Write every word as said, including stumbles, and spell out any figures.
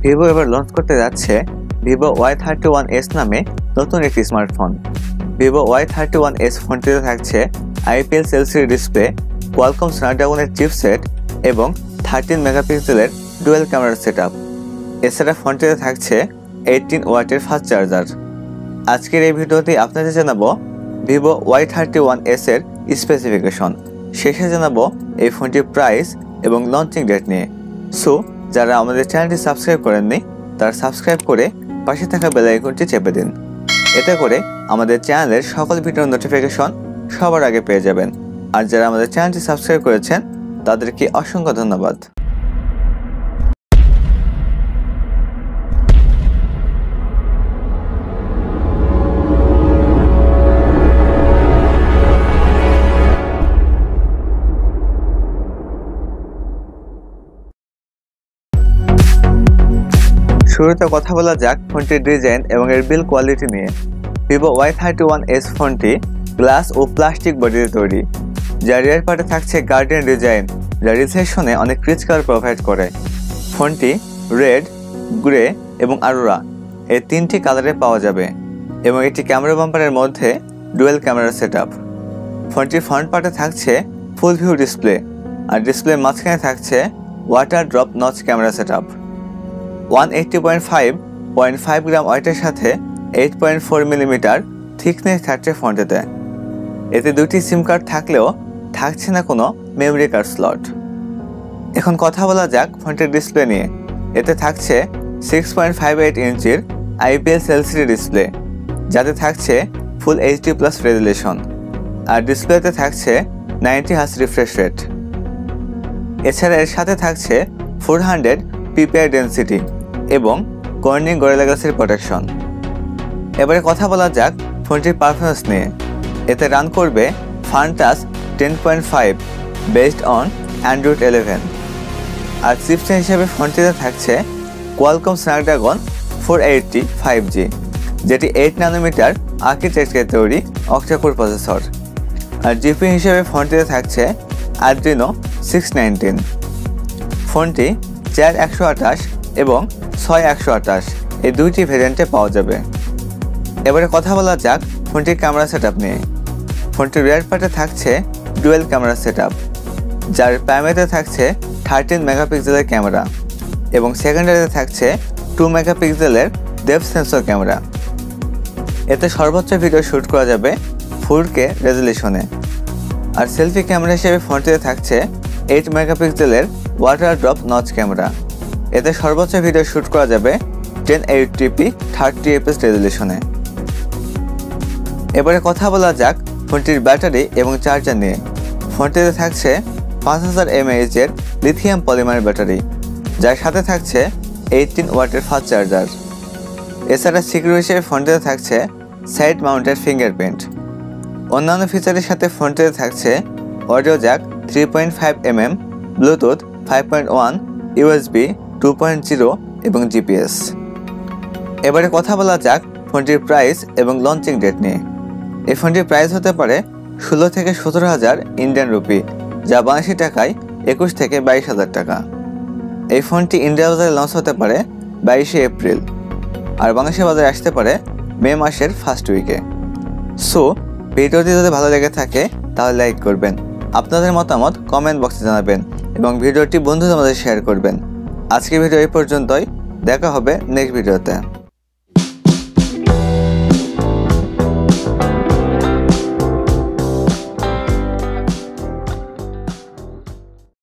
Vivo এবার launch করতে যাচ্ছে Vivo Y thirty one S নামে নতুন একটি smartphone. Vivo Y thirty one S ফোনটিতে থাকছে আইপিএস এলসিডি ডিসপ্লে, কোয়ালকম স্ন্যাপড্রাগনের চিপসেট এবং থার্টিন মেগাপিক্সেলের ডুয়েল ক্যামেরা সেটআপ। এছাড়া ফোনটিতে থাকছে এইটিন ওয়াটের ফাস্ট চার্জার। আজকের এই ভিডিওতে আপনাদের জানাবো Vivo Y thirty one S এর স্পেসিফিকেশন, শেষে জানাবো এই ফোনটির প্রাইস এবং লঞ্চিং ডেট নিয়ে। সো যারা আমাদের চ্যানেলটি সাবস্ক্রাইব করেননি তারা সাবস্ক্রাইব করে পাশে থাকা বেল আইকনটি চেপে দিন। এতে করে আমাদের চ্যানেলের সকল ভিডিওর নোটিফিকেশন সবার আগে পেয়ে যাবেন। আর যারা আমাদের চ্যানেলটি সাবস্ক্রাইব করেছেন তাদেরকে অসংখ্য ধন্যবাদ। শুরুতে কথা বলা যাক ফোনটির ডিজাইন এবং এর বিল্ড কোয়ালিটি নিয়ে। Vivo Y thirty one S ফোনটি গ্লাস ও প্লাস্টিক বডিতে তৈরি, যার রিয়ার পার্টে থাকছে গার্ডিয়ান ডিজাইন, যা রিফ্লেকশনে অনেক রিচ কালার প্রোভাইড করে। ফোনটি রেড, গ্রে এবং আরোরা এই তিনটি কালারে পাওয়া যাবে এবং একটি ক্যামেরা বাম্পারের মধ্যে ডুয়েল ক্যামেরা সেটআপ। ফোনটির ফ্রন্ট পার্টে থাকছে ফুল ভিউ ডিসপ্লে, আর ডিসপ্লের মাঝখানে থাকছে water drop notch camera setup. One eighty point five point five gram ওয়েটের সাথে eight point four millimetre thickness থাকছে ফোনটিতে। এতে দুটি সিম কার্ড থাকলেও থাকছে না কোনো মেমরি কার্ড স্লট। এখন কথা বলা যাক ফোনটির ডিসপ্লে নিয়ে। এতে থাকছে সিক্স পয়েন্ট ফাইভ এইট ইঞ্চির আইপিএস এলসিডি ডিসপ্লে, যাতে থাকছে ফুল এইচডি প্লাস রেজুলেশন, আর ডিসপ্লেতে থাকছে নাইনটি হার্জ রিফ্রেশ রেট। এছাড়া এর সাথে থাকছে ফোর হান্ড্রেড পিপিআই ডেন্সিটি এবং কর্নিং গরিলা গ্লাসের প্রোটেকশন। এবারে কথা বলা যাক ফোনটির পারফরমেন্স নিয়ে। এতে রান করবে Funtouch ten point five based on Android eleven, আর চিপসেট হিসেবে ফোনটিতে থাকছে Qualcomm Snapdragon four eighty five G, যেটি এইট ন্যানোমিটার আর্কিটেকচারে তৈরি অক্টাকোর প্রসেসর। আর জিপি হিসেবে ফোনটিতে থাকছে আদ্রিনো সিক্স নাইনটিন। ফোনটি চার একশো আঠাশ এবং ছয় একশো আঠাশ এই দুইটি ভেরিয়েন্টে পাওয়া যাবে। এবারে কথা বলা যাক ফোনটির ক্যামেরা সেটআপ নিয়ে। ফোনটির রিয়ার পার্টে থাকছে ডুয়েল ক্যামেরা সেটআপ, যার প্রাইমারিতে থাকছে থার্টিন মেগাপিক্সেলের ক্যামেরা এবং সেকেন্ডারিতে থাকছে টু মেগাপিক্সেলের ডেপথ সেন্সর ক্যামেরা। এতে সর্বোচ্চ ভিডিও শ্যুট করা যাবে ফোর কে রেজুলেশনে। আর সেলফি ক্যামেরা হিসেবে ফোনটিতে থাকছে এইট মেগাপিক্সেলের ওয়াটার ড্রপ নচ ক্যামেরা। এতে সর্বোচ্চ ভিডিও শ্যুট করা যাবে ten eighty P thirty FPS রেজুলেশনে। এবারে কথা বলা যাক ফোনটির ব্যাটারি এবং চার্জার নিয়ে। ফোনটিতে থাকছে পাঁচ হাজার এমএএইচ এর লিথিয়াম পলিমার ব্যাটারি, যার সাথে থাকছে এইটিন ওয়াটের ফাস্ট চার্জার। এছাড়া সিকিউর হিসেবে ফোনটিতে থাকছে সাইড মাউন্টেড ফিঙ্গারপ্রিন্ট। অন্যান্য ফিচারের সাথে ফোনটিতে থাকছে audio jack three point five M M, Bluetooth five point one, USB two point zero এবং জিপিএস। এবারে কথা বলা যাক ফোনটির প্রাইস এবং লঞ্চিং ডেট নিয়ে। এই ফোনটির প্রাইস হতে পারে ষোলো থেকে সতেরো হাজার ইন্ডিয়ান রুপি, যা বাংলাদেশি টাকায় একুশ থেকে বাইশ হাজার টাকা। এই ফোনটি ইন্ডিয়া বাজারে লঞ্চ হতে পারে বাইশে এপ্রিল, আর বাংলাদেশের বাজারে আসতে পারে মে মাসের ফার্স্ট উইকে। সো ভিডিওটি যদি ভালো লেগে থাকে তাহলে লাইক করবেন, আপনাদের মতামত কমেন্ট বক্সে জানাবেন এবং ভিডিওটি বন্ধুদের মধ্যে শেয়ার করবেন। আজকের ভিডিও এই পর্যন্তই, দেখা হবে নেক্সট ভিডিওতে।